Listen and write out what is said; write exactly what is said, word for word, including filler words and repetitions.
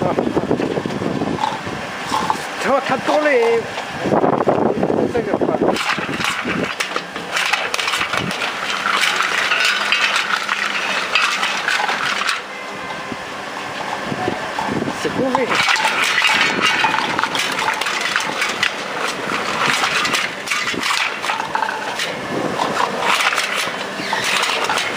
它它多了这个款。是Convey。